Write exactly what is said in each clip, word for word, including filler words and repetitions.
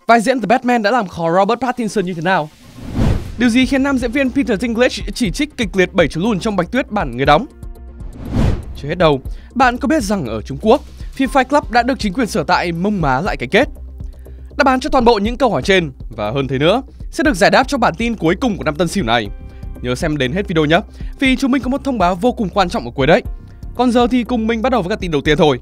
Vai diễn The Batman đã làm khó Robert Pattinson như thế nào? Điều gì khiến nam diễn viên Peter Dinklage chỉ trích kịch liệt bảy chú lùn trong Bạch Tuyết bản người đóng? Chưa hết đâu, bạn có biết rằng ở Trung Quốc, phim Fight Club đã được chính quyền sở tại mông má lại cái kết? Đáp án cho toàn bộ những câu hỏi trên và hơn thế nữa sẽ được giải đáp trong bản tin cuối cùng của năm Tân Sửu này. Nhớ xem đến hết video nhé, vì chúng mình có một thông báo vô cùng quan trọng ở cuối đấy. Còn giờ thì cùng mình bắt đầu với các tin đầu tiên thôi.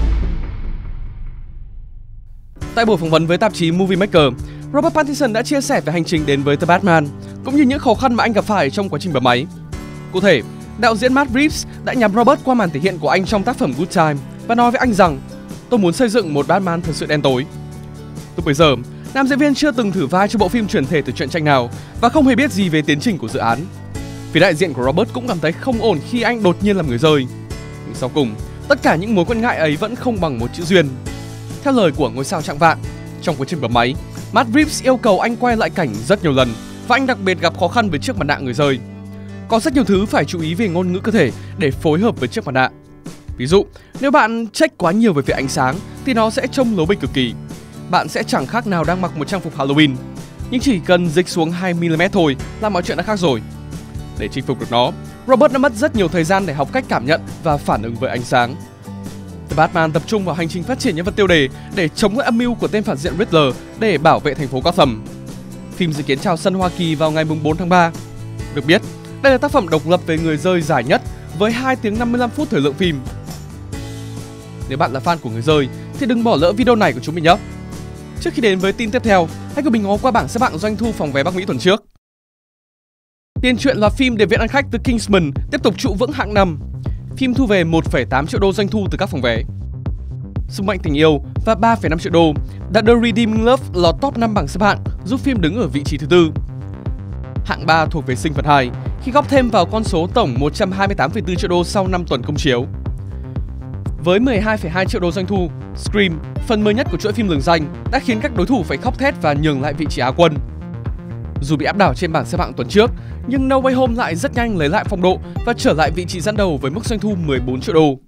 Tại buổi phỏng vấn với tạp chí Movie Maker, Robert Pattinson đã chia sẻ về hành trình đến với The Batman, cũng như những khó khăn mà anh gặp phải trong quá trình bấm máy. Cụ thể, đạo diễn Matt Reeves đã nhắm Robert qua màn thể hiện của anh trong tác phẩm Good Time và nói với anh rằng: "Tôi muốn xây dựng một Batman thật sự đen tối." Lúc bấy giờ, nam diễn viên chưa từng thử vai cho bộ phim chuyển thể từ truyện tranh nào và không hề biết gì về tiến trình của dự án. Phía đại diện của Robert cũng cảm thấy không ổn khi anh đột nhiên làm người rơi. Nhưng sau cùng, tất cả những mối quan ngại ấy vẫn không bằng một chữ duyên. Theo lời của ngôi sao trạng vạng, trong quá trình bấm máy, Matt Reeves yêu cầu anh quay lại cảnh rất nhiều lần và anh đặc biệt gặp khó khăn với chiếc mặt nạ người rơi. Có rất nhiều thứ phải chú ý về ngôn ngữ cơ thể để phối hợp với chiếc mặt nạ. Ví dụ, nếu bạn check quá nhiều về phía ánh sáng thì nó sẽ trông lố bịch cực kỳ. Bạn sẽ chẳng khác nào đang mặc một trang phục Halloween. Nhưng chỉ cần dịch xuống hai mi li mét thôi là mọi chuyện đã khác rồi. Để chinh phục được nó, Robert đã mất rất nhiều thời gian để học cách cảm nhận và phản ứng với ánh sáng. The Batman tập trung vào hành trình phát triển nhân vật tiêu đề để chống lại âm mưu của tên phản diện Riddler để bảo vệ thành phố Gotham. Phim dự kiến chào sân Hoa Kỳ vào ngày bốn tháng ba. Được biết, đây là tác phẩm độc lập về người rơi dài nhất với hai tiếng năm mươi lăm phút thời lượng phim. Nếu bạn là fan của người rơi thì đừng bỏ lỡ video này của chúng mình nhé. Trước khi đến với tin tiếp theo, hãy cùng mình ngó qua bảng xếp hạng doanh thu phòng vé Bắc Mỹ tuần trước. Tiền truyện là phim Điệp viện ăn khách The Kingsman tiếp tục trụ vững hạng năm. Phim thu về một phẩy tám triệu đô doanh thu từ các phòng vé. Sức mạnh tình yêu và ba phẩy năm triệu đô đã The Redeeming Love lọt top năm bảng xếp hạng, giúp phim đứng ở vị trí thứ tư. Hạng ba thuộc về Sinh vật hai khi góp thêm vào con số tổng một trăm hai mươi tám phẩy bốn triệu đô sau năm tuần công chiếu. Với mười hai phẩy hai triệu đô doanh thu, Scream, phần mới nhất của chuỗi phim lừng danh, đã khiến các đối thủ phải khóc thét và nhường lại vị trí Á quân. Dù bị áp đảo trên bảng xếp hạng tuần trước, nhưng No Way Home lại rất nhanh lấy lại phong độ và trở lại vị trí dẫn đầu với mức doanh thu mười bốn triệu đô.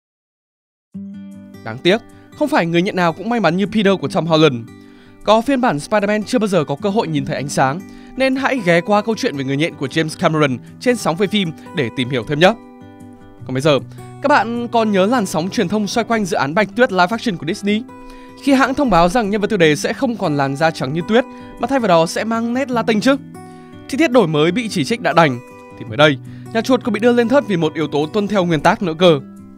Đáng tiếc, không phải người nhận nào cũng may mắn như Peter của Tom Holland. Có phiên bản Spider-Man chưa bao giờ có cơ hội nhìn thấy ánh sáng, nên hãy ghé qua câu chuyện về người nhện của James Cameron trên sóng về phim để tìm hiểu thêm nhé. Còn bây giờ, các bạn còn nhớ làn sóng truyền thông xoay quanh dự án Bạch Tuyết live action của Disney? Khi hãng thông báo rằng nhân vật tiêu đề sẽ không còn làn da trắng như tuyết, mà thay vào đó sẽ mang nét Latin chứ? Chi tiết đổi mới bị chỉ trích đã đành, thì mới đây, nhà chuột còn bị đưa lên thớt vì một yếu tố tuân theo nguyên tắc nữa cơ.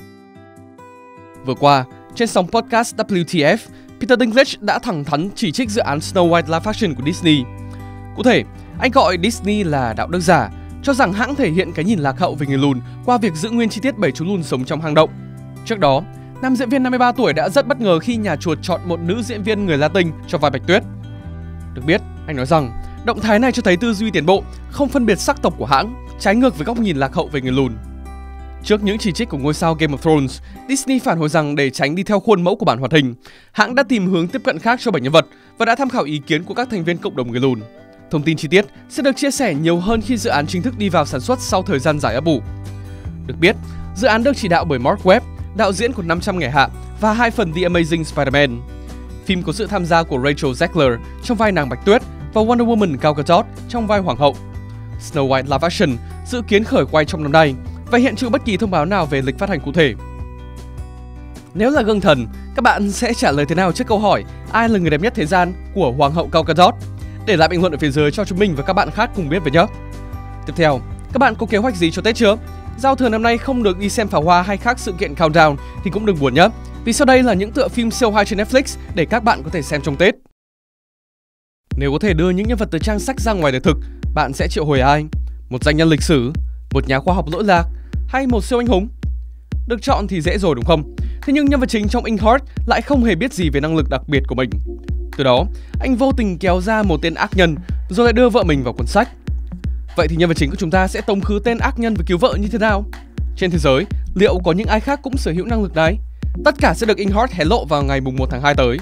Vừa qua, trên sóng podcast W T F, Peter Dinklage đã thẳng thắn chỉ trích dự án Snow White live action của Disney. Cụ thể, anh gọi Disney là đạo đức giả, cho rằng hãng thể hiện cái nhìn lạc hậu về người lùn qua việc giữ nguyên chi tiết bảy chú lùn sống trong hang động. Trước đó, nam diễn viên năm mươi ba tuổi đã rất bất ngờ khi nhà chuột chọn một nữ diễn viên người Latin cho vai Bạch Tuyết. Được biết, anh nói rằng động thái này cho thấy tư duy tiến bộ, không phân biệt sắc tộc của hãng, trái ngược với góc nhìn lạc hậu về người lùn. Trước những chỉ trích của ngôi sao Game of Thrones, Disney phản hồi rằng để tránh đi theo khuôn mẫu của bản hoạt hình, hãng đã tìm hướng tiếp cận khác cho bảy nhân vật và đã tham khảo ý kiến của các thành viên cộng đồng người lùn. Thông tin chi tiết sẽ được chia sẻ nhiều hơn khi dự án chính thức đi vào sản xuất sau thời gian dài ấp ủ. Được biết, dự án được chỉ đạo bởi Mark Webb, đạo diễn của năm trăm Ngày Hạ và hai phần The Amazing Spider-Man. Phim có sự tham gia của Rachel Zegler trong vai nàng Bạch Tuyết và Wonder Woman Gal Gadot trong vai Hoàng hậu. Snow White live action dự kiến khởi quay trong năm nay và hiện chưa bất kỳ thông báo nào về lịch phát hành cụ thể. Nếu là gương thần, các bạn sẽ trả lời thế nào trước câu hỏi ai là người đẹp nhất thế gian của Hoàng hậu Gal Gadot? Để lại bình luận ở phía dưới cho chúng mình và các bạn khác cùng biết với nhé. Tiếp theo, các bạn có kế hoạch gì cho Tết chưa? Giao thừa năm nay không được đi xem pháo hoa hay khác sự kiện countdown thì cũng đừng buồn nhé, vì sau đây là những tựa phim siêu hay trên Netflix để các bạn có thể xem trong Tết. Nếu có thể đưa những nhân vật từ trang sách ra ngoài đời thực, bạn sẽ triệu hồi ai? Một danh nhân lịch sử, một nhà khoa học lỗi lạc hay một siêu anh hùng? Được chọn thì dễ rồi đúng không? Thế nhưng nhân vật chính trong Inkheart lại không hề biết gì về năng lực đặc biệt của mình. Từ đó, anh vô tình kéo ra một tên ác nhân rồi lại đưa vợ mình vào cuốn sách. Vậy thì nhân vật chính của chúng ta sẽ tống khứ tên ác nhân và cứu vợ như thế nào? Trên thế giới, liệu có những ai khác cũng sở hữu năng lực này? Tất cả sẽ được Inkheart hé lộ vào ngày mùng một tháng hai tới.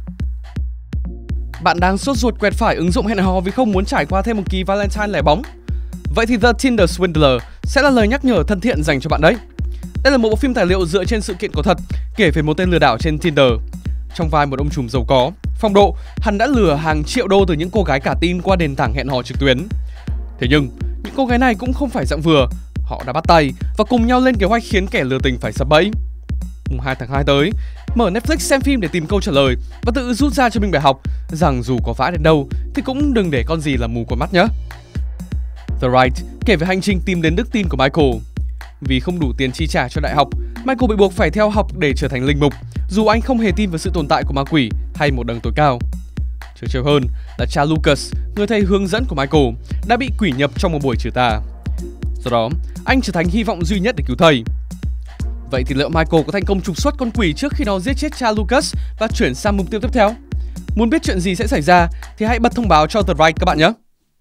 Bạn đang sốt ruột quẹt phải ứng dụng hẹn hò vì không muốn trải qua thêm một kỳ Valentine lẻ bóng? Vậy thì The Tinder Swindler sẽ là lời nhắc nhở thân thiện dành cho bạn đấy. Đây là một bộ phim tài liệu dựa trên sự kiện có thật, kể về một tên lừa đảo trên Tinder. Trong vai một ông trùm giàu có, Phong độ, hắn đã lừa hàng triệu đô từ những cô gái cả tin qua nền tảng hẹn hò trực tuyến. Thế nhưng, những cô gái này cũng không phải dạng vừa. Họ đã bắt tay và cùng nhau lên kế hoạch khiến kẻ lừa tình phải sập bẫy. Mùng hai tháng hai tới, mở Netflix xem phim để tìm câu trả lời và tự rút ra cho mình bài học rằng dù có vã đến đâu thì cũng đừng để con gì làm mù con mắt nhé. The Right kể về hành trình tìm đến đức tin của Michael. Vì không đủ tiền chi trả cho đại học, Michael bị buộc phải theo học để trở thành linh mục, dù anh không hề tin vào sự tồn tại của ma quỷ hay một đấng tối cao. Trớ trêu hơn là cha Lucas, người thầy hướng dẫn của Michael, đã bị quỷ nhập trong một buổi trừ tà. Do đó, anh trở thành hy vọng duy nhất để cứu thầy. Vậy thì liệu Michael có thành công trục xuất con quỷ trước khi nó giết chết cha Lucas và chuyển sang mục tiêu tiếp theo? Muốn biết chuyện gì sẽ xảy ra thì hãy bật thông báo cho The Right các bạn nhé.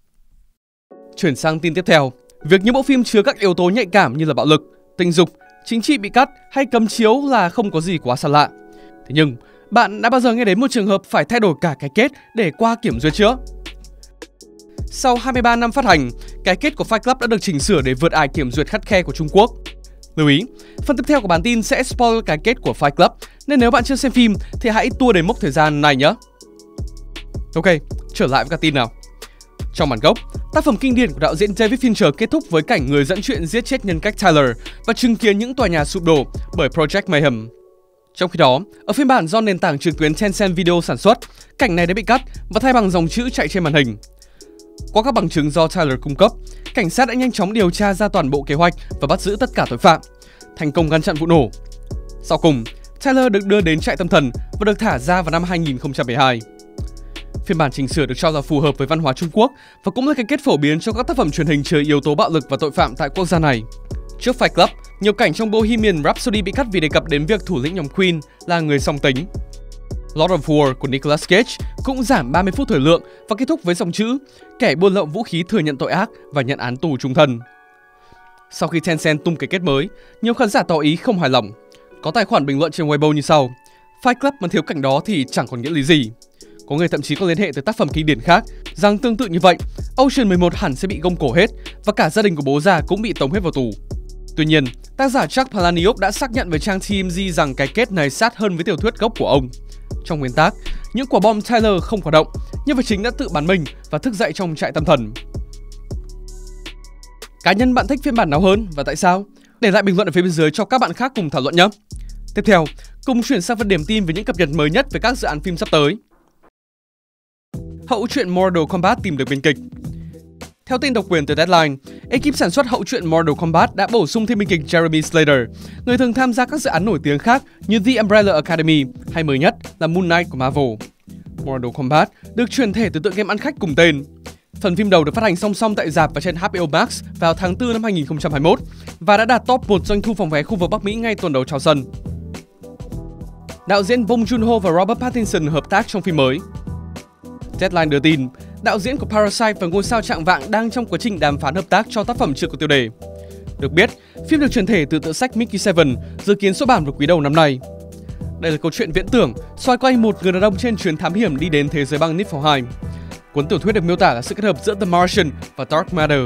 Chuyển sang tin tiếp theo. Việc những bộ phim chứa các yếu tố nhạy cảm như là bạo lực, tình dục, chính trị bị cắt hay cấm chiếu là không có gì quá xa lạ. Thế nhưng, bạn đã bao giờ nghe đến một trường hợp phải thay đổi cả cái kết để qua kiểm duyệt chưa? Sau hai mươi ba năm phát hành, cái kết của Fight Club đã được chỉnh sửa để vượt ải kiểm duyệt khắt khe của Trung Quốc. Lưu ý, phần tiếp theo của bản tin sẽ spoil cái kết của Fight Club, nên nếu bạn chưa xem phim thì hãy tua đến mốc thời gian này nhé. Ok, trở lại với các tin nào. Trong bản gốc, tác phẩm kinh điển của đạo diễn David Fincher kết thúc với cảnh người dẫn chuyện giết chết nhân cách Tyler và chứng kiến những tòa nhà sụp đổ bởi Project Mayhem. Trong khi đó, ở phiên bản do nền tảng trực tuyến Tencent Video sản xuất, cảnh này đã bị cắt và thay bằng dòng chữ chạy trên màn hình. Qua các bằng chứng do Tyler cung cấp, cảnh sát đã nhanh chóng điều tra ra toàn bộ kế hoạch và bắt giữ tất cả tội phạm, thành công ngăn chặn vụ nổ. Sau cùng, Tyler được đưa đến trại tâm thần và được thả ra vào năm hai nghìn không trăm mười hai. Phiên bản chỉnh sửa được cho là phù hợp với văn hóa Trung Quốc và cũng là cái kết phổ biến cho các tác phẩm truyền hình chứa yếu tố bạo lực và tội phạm tại quốc gia này. Trước Fight Club, nhiều cảnh trong Bohemian Rhapsody bị cắt vì đề cập đến việc thủ lĩnh nhóm Queen là người song tính. Lord of War của Nicolas Cage cũng giảm ba mươi phút thời lượng và kết thúc với dòng chữ kẻ buôn lậu vũ khí thừa nhận tội ác và nhận án tù chung thân. Sau khi Tencent tung cái kết mới, nhiều khán giả tỏ ý không hài lòng. Có tài khoản bình luận trên Weibo như sau: Fight Club mà thiếu cảnh đó thì chẳng còn nghĩa lý gì. Có người thậm chí có liên hệ tới tác phẩm kinh điển khác rằng tương tự như vậy, Ocean mười một hẳn sẽ bị gông cổ hết và cả gia đình của bố già cũng bị tống hết vào tù. Tuy nhiên, tác giả Chuck Palahniuk đã xác nhận với trang T M Z rằng cái kết này sát hơn với tiểu thuyết gốc của ông. Trong nguyên tắc, những quả bom Tyler không hoạt động, nhân vật chính đã tự bắn mình và thức dậy trong trại tâm thần. Cá nhân bạn thích phiên bản nào hơn và tại sao? Để lại bình luận ở phía bên dưới cho các bạn khác cùng thảo luận nhé. Tiếp theo, cùng chuyển sang phần điểm tin về những cập nhật mới nhất về các dự án phim sắp tới. Hậu truyện Mortal Kombat tìm được biên kịch. Theo tin độc quyền từ Deadline, ekip sản xuất hậu truyện Mortal Kombat đã bổ sung thêm biên kịch Jeremy Slater, người thường tham gia các dự án nổi tiếng khác như The Umbrella Academy hay mới nhất là Moon Knight của Marvel. Mortal Kombat được chuyển thể từ tựa game ăn khách cùng tên. Phần phim đầu được phát hành song song tại rạp và trên H B O Max vào tháng tư năm hai nghìn không trăm hai mươi mốt và đã đạt top một doanh thu phòng vé khu vực Bắc Mỹ ngay tuần đầu chào sân. Đạo diễn Bong Joon-ho và Robert Pattinson hợp tác trong phim mới. Deadline đưa tin, đạo diễn của Parasite và ngôi sao Trạng Vạng đang trong quá trình đàm phán hợp tác cho tác phẩm chưa có tiêu đề. Được biết, phim được chuyển thể từ tựa sách Mickey Seven, dự kiến xuất bản vào quý đầu năm nay. Đây là câu chuyện viễn tưởng xoay quanh một người đàn ông trên chuyến thám hiểm đi đến thế giới băng Niflheim. Cuốn tiểu thuyết được miêu tả là sự kết hợp giữa The Martian và Dark Matter.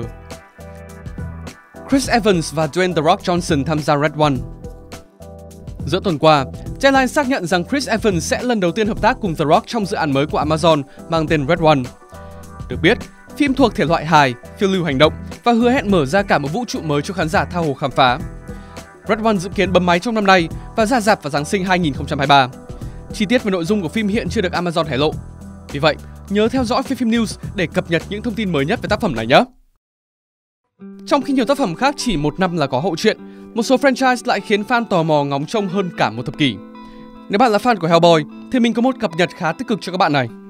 Chris Evans và Dwayne The Rock Johnson tham gia Red One. Giữa tuần qua, Deadline xác nhận rằng Chris Evans sẽ lần đầu tiên hợp tác cùng The Rock trong dự án mới của Amazon mang tên Red One. Được biết, phim thuộc thể loại hài, phiêu lưu hành động và hứa hẹn mở ra cả một vũ trụ mới cho khán giả tha hồ khám phá. Red One dự kiến bấm máy trong năm nay và ra rạp vào Giáng sinh hai nghìn không trăm hai mươi ba. Chi tiết về nội dung của phim hiện chưa được Amazon hé lộ. Vì vậy, nhớ theo dõi Phim Phim News để cập nhật những thông tin mới nhất về tác phẩm này nhé. Trong khi nhiều tác phẩm khác chỉ một năm là có hậu truyện, một số franchise lại khiến fan tò mò ngóng trông hơn cả một thập kỷ. Nếu bạn là fan của Hellboy, thì mình có một cập nhật khá tích cực cho các bạn này.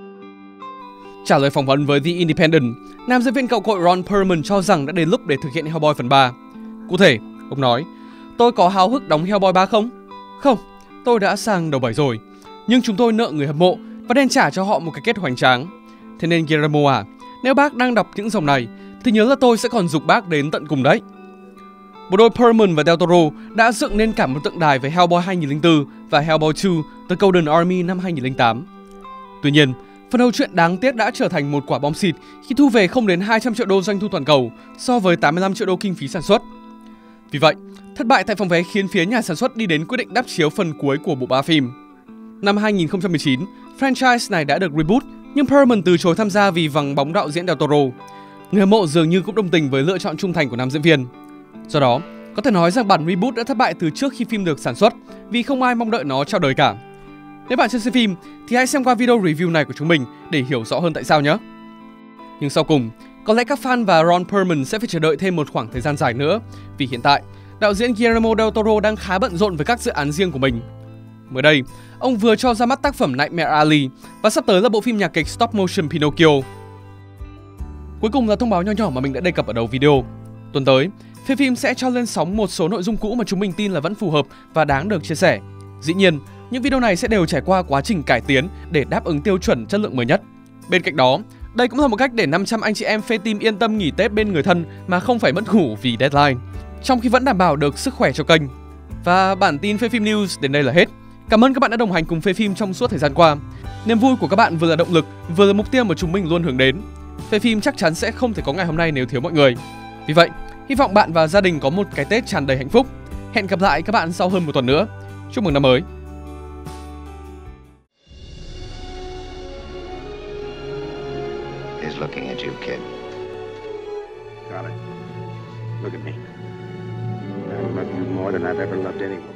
Trả lời phỏng vấn với The Independent, nam diễn viên cậu cội Ron Perlman cho rằng đã đến lúc để thực hiện Hellboy phần ba. Cụ thể, ông nói, tôi có háo hức đóng Hellboy ba không? Không, tôi đã sang đầu bảy rồi. Nhưng chúng tôi nợ người hâm mộ và đền trả cho họ một cái kết hoành tráng. Thế nên Guillermo à, nếu bác đang đọc những dòng này, thì nhớ là tôi sẽ còn giục bác đến tận cùng đấy. Bộ đôi Perlman và Del Toro đã dựng nên cả một tượng đài với Hellboy hai nghìn không trăm lẻ bốn và Hellboy hai The Golden Army năm hai nghìn không trăm lẻ tám. Tuy nhiên, phần hậu truyện đáng tiếc đã trở thành một quả bom xịt khi thu về không đến hai trăm triệu đô doanh thu toàn cầu so với tám mươi lăm triệu đô kinh phí sản xuất. Vì vậy, thất bại tại phòng vé khiến phía nhà sản xuất đi đến quyết định đắp chiếu phần cuối của bộ ba phim. Năm hai nghìn không trăm mười chín, franchise này đã được reboot, nhưng Perlman từ chối tham gia vì vắng bóng đạo diễn Del Toro. Người hâm mộ dường như cũng đồng tình với lựa chọn trung thành của nam diễn viên. Do đó, có thể nói rằng bản reboot đã thất bại từ trước khi phim được sản xuất vì không ai mong đợi nó chào đời cả. Nếu bạn chưa xem phim thì hãy xem qua video review này của chúng mình để hiểu rõ hơn tại sao nhé. Nhưng sau cùng, có lẽ các fan và Ron Perlman sẽ phải chờ đợi thêm một khoảng thời gian dài nữa, vì hiện tại, đạo diễn Guillermo del Toro đang khá bận rộn với các dự án riêng của mình. Mới đây, ông vừa cho ra mắt tác phẩm Nightmare Alley và sắp tới là bộ phim nhạc kịch stop motion Pinocchio. Cuối cùng là thông báo nho nhỏ mà mình đã đề cập ở đầu video. Tuần tới, Phê Phim sẽ cho lên sóng một số nội dung cũ mà chúng mình tin là vẫn phù hợp và đáng được chia sẻ. Dĩ nhiên, những video này sẽ đều trải qua quá trình cải tiến để đáp ứng tiêu chuẩn chất lượng mới nhất. Bên cạnh đó, đây cũng là một cách để năm trăm anh chị em phê team yên tâm nghỉ Tết bên người thân mà không phải mất ngủ vì deadline, trong khi vẫn đảm bảo được sức khỏe cho kênh. Và bản tin Phê Phim News đến đây là hết. Cảm ơn các bạn đã đồng hành cùng Phê Phim trong suốt thời gian qua. Niềm vui của các bạn vừa là động lực, vừa là mục tiêu mà chúng mình luôn hướng đến. Phê Phim chắc chắn sẽ không thể có ngày hôm nay nếu thiếu mọi người. Vì vậy, hy vọng bạn và gia đình có một cái Tết tràn đầy hạnh phúc. Hẹn gặp lại các bạn sau hơn một tuần nữa. Chúc mừng năm mới! He's looking at you, kid. Got it. Look at me. I love you more than I've ever loved anyone.